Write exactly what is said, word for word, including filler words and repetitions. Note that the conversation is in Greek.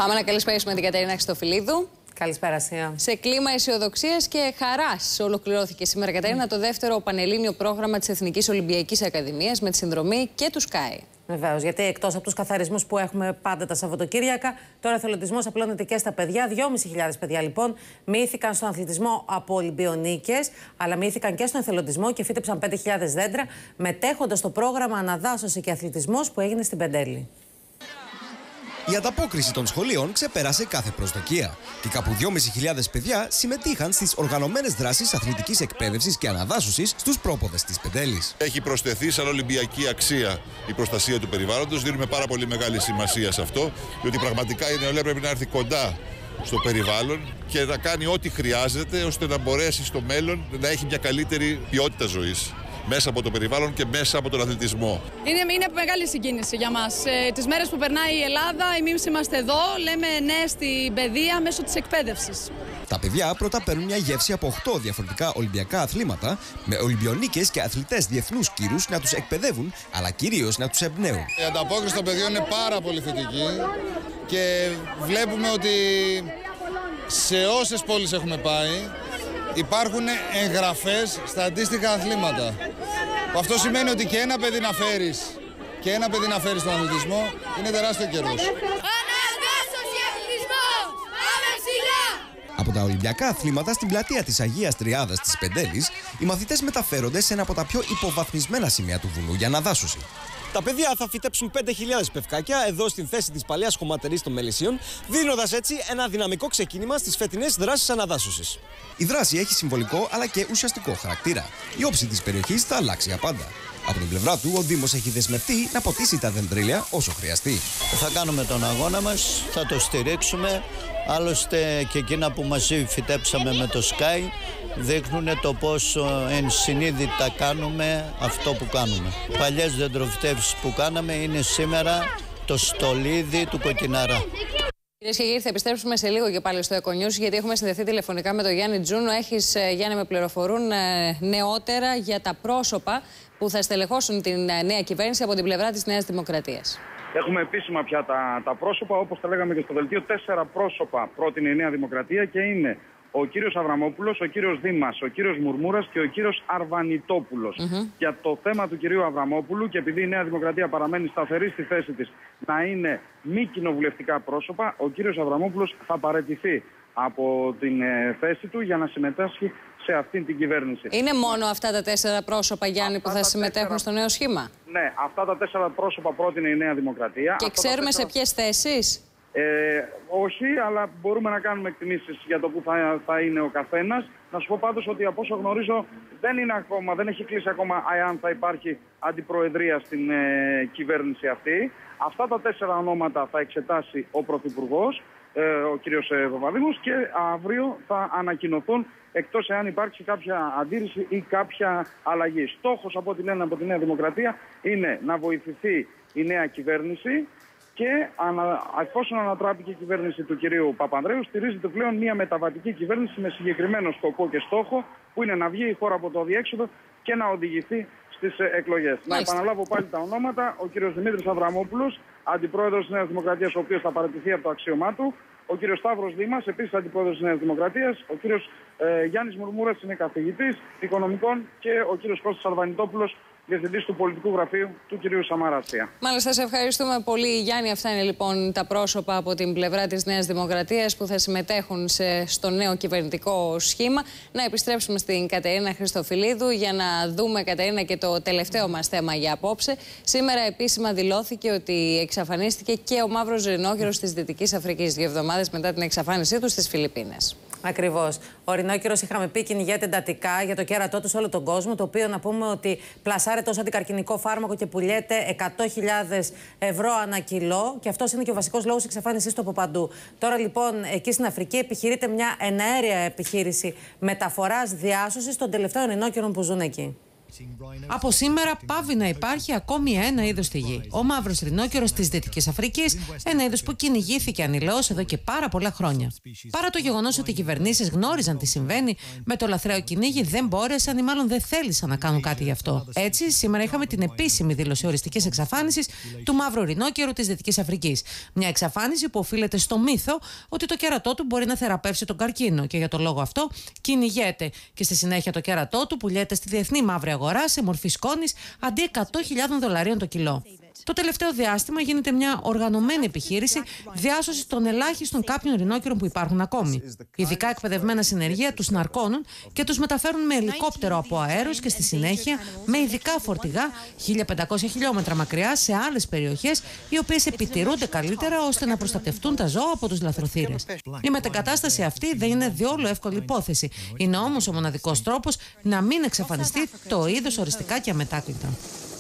Πάμε να καλησπέρισουμε την Κατερίνα Χριστοφυλίδου. Καλησπέρα, Σία. Σε κλίμα αισιοδοξίας και χαράς ολοκληρώθηκε σήμερα, Κατερίνα, mm. το δεύτερο πανελλήνιο πρόγραμμα της Εθνικής Ολυμπιακής Ακαδημίας με τη συνδρομή και του Sky. Βεβαίως, γιατί εκτός από τους καθαρισμούς που έχουμε πάντα τα Σαββατοκύριακα, τώρα ο εθελοντισμός απλώνεται και στα παιδιά. δυόμισι χιλιάδες παιδιά λοιπόν μοιήθηκαν στον αθλητισμό από Ολυμπιονίκες, αλλά μοιήθηκαν και στον εθελοντισμό και φύτεψαν πέντε χιλιάδες δέντρα, μετέχοντας στο πρόγραμμα Αναδάσωση και Αθλητισμός που έγινε στην Πεντέλη. Η ανταπόκριση των σχολείων ξεπέρασε κάθε προσδοκία και κάπου δυόμισι χιλιάδες παιδιά συμμετείχαν στις οργανωμένες δράσεις αθλητικής εκπαίδευσης και αναδάσωσης στους πρόποδες της Πεντέλης. Έχει προσθεθεί σαν ολυμπιακή αξία η προστασία του περιβάλλοντος. Δίνουμε πάρα πολύ μεγάλη σημασία σε αυτό, διότι πραγματικά η νεολαία πρέπει να έρθει κοντά στο περιβάλλον και να κάνει ό,τι χρειάζεται ώστε να μπορέσει στο μέλλον να έχει μια καλύτερη ποιότητα ζωής μέσα από το περιβάλλον και μέσα από τον αθλητισμό. Είναι, είναι μεγάλη συγκίνηση για μας. Ε, τις μέρες που περνάει η Ελλάδα, εμείς είμαστε εδώ, λέμε ναι στην παιδεία μέσω της εκπαίδευσης. Τα παιδιά πρώτα παίρνουν μια γεύση από οκτώ διαφορετικά Ολυμπιακά αθλήματα, με Ολυμπιονίκες και αθλητές διεθνούς κύρους να τους εκπαιδεύουν, αλλά κυρίως να τους εμπνέουν. Η ανταπόκριση των παιδιών είναι πάρα πολύ θετική και βλέπουμε ότι σε όσες πόλεις έχουμε πάει, υπάρχουν εγγραφές στα αντίστοιχα αθλήματα. Αυτό σημαίνει ότι και ένα παιδί να φέρεις και ένα παιδί να φέρεις στον αθλητισμό είναι τεράστιο κέρδος. Από τα Ολυμπιακά αθλήματα στην πλατεία της Αγίας Τριάδας της Πεντέλης, οι μαθητές μεταφέρονται σε ένα από τα πιο υποβαθμισμένα σημεία του βουνού για αναδάσωση. Τα παιδιά θα φυτέψουν πέντε χιλιάδες πευκάκια εδώ στην θέση της παλαιάς χωματερής των Μελισσίων, δίνοντας έτσι ένα δυναμικό ξεκίνημα στις φετινές δράσεις αναδάσωσης. Η δράση έχει συμβολικό αλλά και ουσιαστικό χαρακτήρα. Η όψη της περιοχής θα αλλάξει για πάντα. Από την πλευρά του, ο Δήμος έχει δεσμευτεί να ποτίσει τα δεντρίλια όσο χρειαστεί. Θα κάνουμε τον αγώνα μας, θα το στηρίξουμε. Άλλωστε και εκείνα που μαζί φυτέψαμε με το Sky δείχνουν το πόσο ενσυνείδητα κάνουμε αυτό που κάνουμε. Παλιές δεντροφυτεύσεις που κάναμε είναι σήμερα το στολίδι του Κοκκιναρά. Κυρίες και κύριοι, θα επιστρέψουμε σε λίγο και πάλι στο Econews, γιατί έχουμε συνδεθεί τηλεφωνικά με τον Γιάννη Τζούνο. Έχεις, Γιάννη, με πληροφορούν νεότερα για τα πρόσωπα που θα στελεχώσουν την νέα κυβέρνηση από την πλευρά της Νέας Δημοκρατίας. Έχουμε επίσημα πια τα, τα πρόσωπα, όπως τα λέγαμε και στο δελτίο. Τέσσερα πρόσωπα πρότεινε η Νέα Δημοκρατία και είναι ο κύριος Αβραμόπουλος, ο κύριος Δήμας, ο κύριος Μουρμούρας και ο κύριος Αρβανιτόπουλος. Mm-hmm. Για το θέμα του κυρίου Αβραμόπουλου, και επειδή η Νέα Δημοκρατία παραμένει σταθερή στη θέση της να είναι μη κοινοβουλευτικά πρόσωπα, ο κύριος Αβραμόπουλος θα παραιτηθεί από την ε, θέση του για να συμμετάσχει σε αυτήν την κυβέρνηση. Είναι μόνο αυτά τα τέσσερα πρόσωπα, Γιάννη, αυτά που θα συμμετέχουν τέσσερα... στο νέο σχήμα? Ναι, αυτά τα τέσσερα πρόσωπα πρότεινε η Νέα Δημοκρατία. Και αυτά ξέρουμε τέσσερα... σε ποιες θέσεις? Ε, όχι, αλλά μπορούμε να κάνουμε εκτιμήσεις για το που θα, θα είναι ο καθένας. Να σου πω πάντως ότι από όσο γνωρίζω δεν, είναι ακόμα, δεν έχει κλείσει ακόμα αν θα υπάρχει αντιπροεδρία στην ε, κυβέρνηση αυτή. Αυτά τα τέσσερα ονόματα θα εξετάσει ο Πρωθυπουργός, ε, ο κύριος Παπαδήμος, και αύριο θα ανακοινωθούν, εκτός εάν υπάρξει κάποια αντίρρηση ή κάποια αλλαγή. Στόχος, από ό,τι λένε από τη Νέα Δημοκρατία, είναι να βοηθηθεί η νέα κυβέρνηση και ανα, εφόσον ανατράπηκε η κυβέρνηση του κυρίου Παπανδρέου, στηρίζεται πλέον μια μεταβατική κυβέρνηση με συγκεκριμένο σκοπό και στόχο, που είναι να βγει η χώρα από το αδιέξοδο και να οδηγηθεί στις εκλογές. Να επαναλάβω πάλι τα ονόματα: ο κύριος Δημήτρης Αβραμόπουλος, αντιπρόεδρος της Νέας Δημοκρατίας, ο οποίος θα παραιτηθεί από το αξίωμά του; ο κύριος Σταύρος Δήμας, επίσης αντιπρόεδρος της Νέας Δημοκρατίας; ο κύριος ε, Γιάννης Μουρμούρας, είναι καθηγητής οικονομικών; και ο κύριος Κώστας Αρβανιτόπουλος, διευθυντής του πολιτικού γραφείου του κυρίου Σαμαράσια. Μάλιστα, σε ευχαριστούμε πολύ, Γιάννη. Αυτά είναι λοιπόν τα πρόσωπα από την πλευρά της Νέας Δημοκρατίας που θα συμμετέχουν σε, στο νέο κυβερνητικό σχήμα. Να επιστρέψουμε στην Κατερίνα Χριστοφυλίδου για να δούμε, Κατερίνα, και το τελευταίο μας θέμα για απόψε. Σήμερα επίσημα δηλώθηκε ότι εξαφανίστηκε και ο μαύρος ρινόκερος της Δυτικής Αφρικής, δύο εβδομάδες μετά την εξαφάνισή του στις Φιλιππίνες. Ακριβώς. Ο ρινόκερος, είχαμε πει, κυνηγέται εντατικά για το κέρατό του σε όλο τον κόσμο, το οποίο να πούμε ότι πλασάρεται ως αντικαρκινικό φάρμακο και πουλιέται εκατό χιλιάδες ευρώ ανά κιλό, και αυτός είναι και ο βασικός λόγος εξαφάνισής του από παντού. Τώρα λοιπόν εκεί στην Αφρική επιχειρείται μια εναέρια επιχείρηση μεταφοράς, διάσωσης των τελευταίων ρινόκερων που ζουν εκεί. Από σήμερα πάβει να υπάρχει ακόμη ένα είδος στη γη. Ο μαύρος ρινόκερος της Δυτικής Αφρικής, ένα είδος που κυνηγήθηκε ανηλαιώς εδώ και πάρα πολλά χρόνια. Παρά το γεγονός ότι οι κυβερνήσεις γνώριζαν τι συμβαίνει με το λαθρέο κυνήγι, δεν μπόρεσαν ή μάλλον δεν θέλησαν να κάνουν κάτι γι' αυτό. Έτσι, σήμερα είχαμε την επίσημη δήλωση οριστικής εξαφάνισης του μαύρου ρινόκερου της Δυτικής Αφρικής. Μια εξαφάνιση που οφείλεται στο μύθο ότι το κέρατό του μπορεί να θεραπεύσει τον καρκίνο και για τον λόγο αυτό κυνηγέται. Και στη συνέχεια το κέρατό του πουλιέται στη διεθνή μαύρη αγορά σε μορφή σκόνης αντί εκατό χιλιάδων δολαρίων το κιλό. Το τελευταίο διάστημα γίνεται μια οργανωμένη επιχείρηση διάσωσης των ελάχιστων κάποιων ρινόκερων που υπάρχουν ακόμη. Ειδικά εκπαιδευμένα συνεργεία τους ναρκώνουν και τους μεταφέρουν με ελικόπτερο από αέρος και στη συνέχεια με ειδικά φορτηγά χίλια πεντακόσια χιλιόμετρα μακριά σε άλλες περιοχές, οι οποίες επιτηρούνται καλύτερα ώστε να προστατευτούν τα ζώα από τους λαθροθύρες. Η μετεγκατάσταση αυτή δεν είναι διόλου εύκολη υπόθεση. Είναι όμως ο μοναδικός τρόπος να μην εξαφανιστεί το είδος οριστικά και αμετάκλητα.